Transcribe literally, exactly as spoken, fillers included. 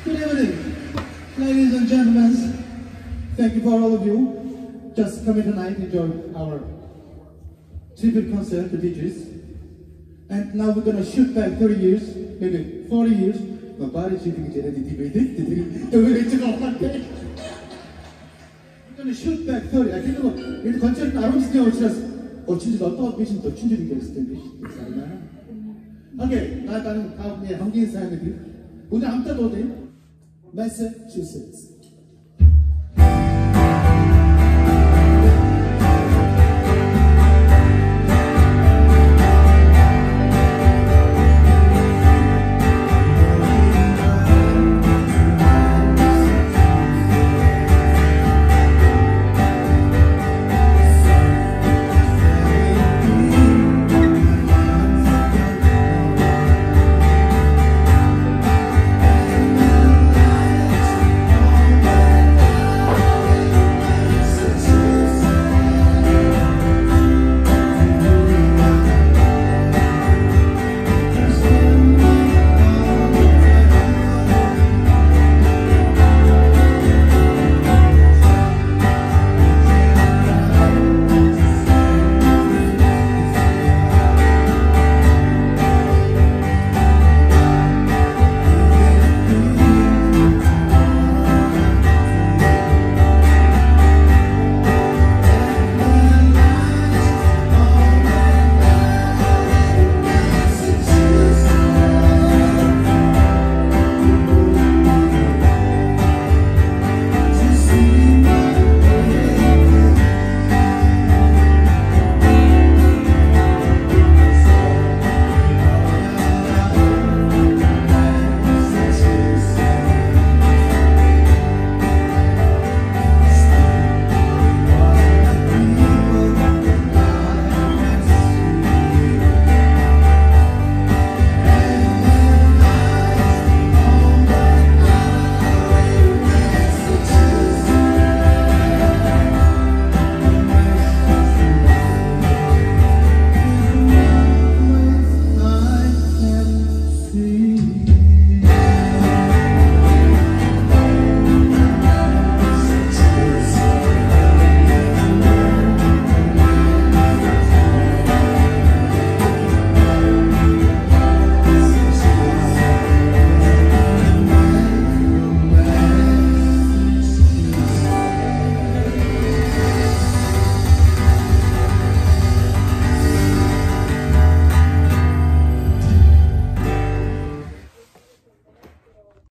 Good evening, ladies and gentlemen. Thank you for all of you just coming tonight, enjoy our tribute concert to Bee Gees. And now we're gonna shoot back thirty years, maybe forty years. My body shooting it at the T V. We're gonna shoot back thirty. I think about it. Concert I was still just oh, 진짜 너 또 미신 더 춘준이 게스트인데. Okay, 나 다른 다음에 한국인 사람들 무대 아무것도 돼. Massachusetts.